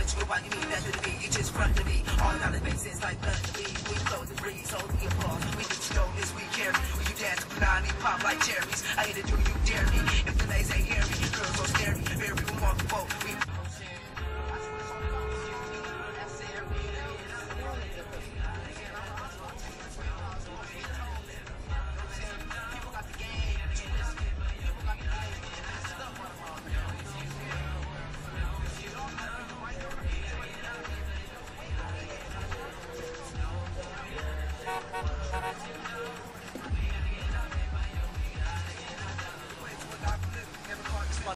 you why you mean nothing to me. You just front to me. All down the faces like blood to me. We close and breeze, hold the applause. We do snow this, we carry. When you dance, Punani pop like cherries. I hate to do you dare me. If the lays ain't hear me,